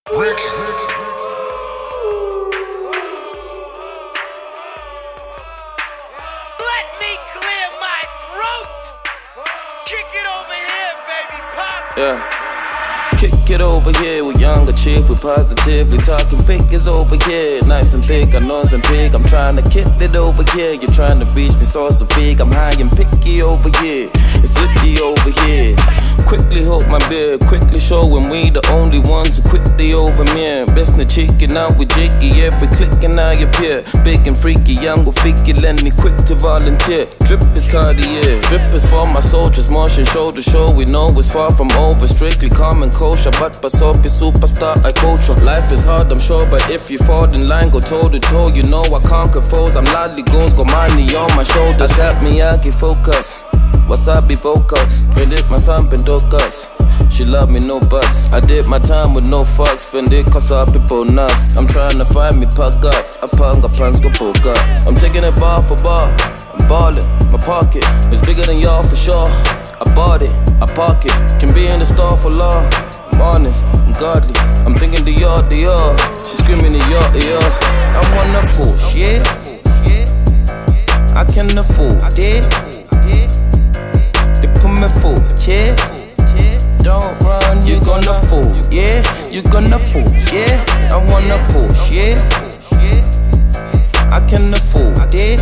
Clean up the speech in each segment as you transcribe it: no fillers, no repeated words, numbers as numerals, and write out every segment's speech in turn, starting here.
me clear my throat. Kick it over here, baby. Pop. Yeah. Kick it over here with Yanga chick, we positively talking figures over here. Nice and thick, I know I'm big. I'm trying to kick it over here. You're trying to reach me, so big. I'm high and picky over here. It's licky over here. Quickly hold my beer, quickly showing we the only ones who quickly over me. Best in the chicken out with Jakey, every clicking I appear. Big and freaky, young go freaky, lend me quick to volunteer. Drip is Cartier, drip is for my soldiers. Motion shoulder show, we know it's far from over. Strictly common kosher, but Pasopi superstar, I coach her. Life is hard, I'm sure, but if you fall in line, go toe to toe. You know I conquer foes, I'm loudly goals, got money on my shoulders. I got Miyagi focus, wasabi vocals, predict my son Pendokas. She love me, no buts. I did my time with no fucks. Fend it cause all people nuts. I'm trying to find me, puck up. I panga pants go poke up. I'm taking it bar for bar. I'm ballin', my pocket is bigger than y'all for sure. I bought it, I park it. Can be in the store for long. I'm honest, I'm godly. I'm thinking Dior. She screaming Dior. I wanna push, yeah. I can afford it. They put me full, yeah. Don't run, you gonna fall, yeah. You gonna fall, yeah. I wanna push, yeah. I can afford it.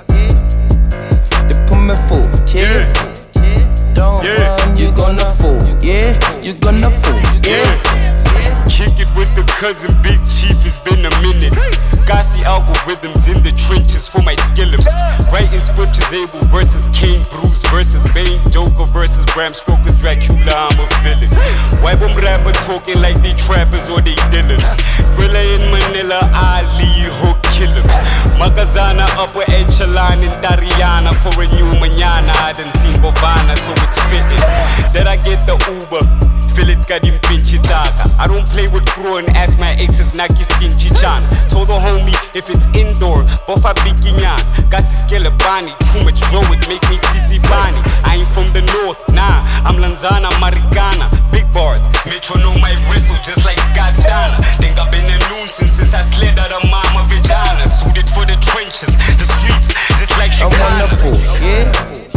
They put me full, yeah. Don't run, you gonna fall, yeah. You gonna fall, yeah. Kick it with the cousin, Big Chief, it's been a minute. Gassy algorithms in the trenches for my skillums. Writing scriptures, Abel versus Kane, Bruce versus Bane, Joker versus Bram Stoker's Dracula, I'm a villain. Why them rappers talking like they trappers or they dealers? Thriller in Manila, Ali, hook killer. Magazana, upper echelon in Dariana. For a new manana, I done seen Bovana, so it's fitting that I get the Uber. Feel it kadim pinchi taka. I don't play with crew and ask my exes naki stingy chan. Told the homie if it's indoor, bofa bikinyan. Gasi skele bani, too much draw it make me titi bani. I ain't from the north, nah, I'm Lanzana, Maricana. Big bars, metronome my whistle just like Scott Steiner. Think I've been a nuisance since I slid out of mama vagina. Suited for the trenches, the streets, just like she I wanna push, yeah.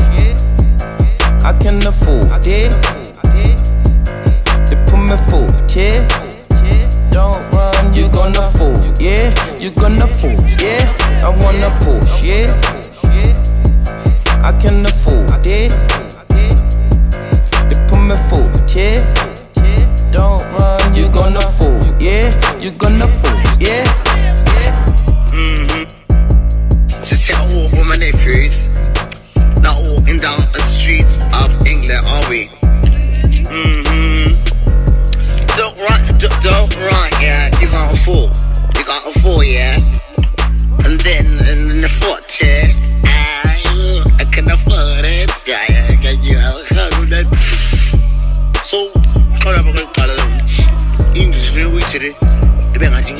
I can afford it. They put me full, yeah. Don't run, you gonna fall, yeah. You gonna fall, yeah. I wanna push, yeah. I can afford it. They put me full, yeah. Don't run, you gonna fall, yeah. You gonna fall, yeah. Just take a walk with my nephews. Not walking down the streets of England, are we? Don't run, yeah. You can't afford. You can't afford, yeah. And then in the foot, yeah. I can afford it. Yeah, can you afford it? So, English very weak today. You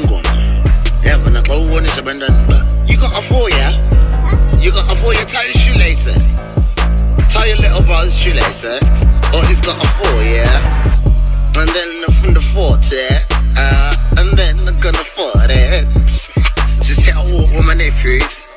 can't afford, yeah. You can't afford, yeah. Tie your shoelace. Tie your little brother's shoelace, or he's got a four, yeah. And then from the fort, yeah. And then I'm gonna afford it. Just take a walk with my nephews.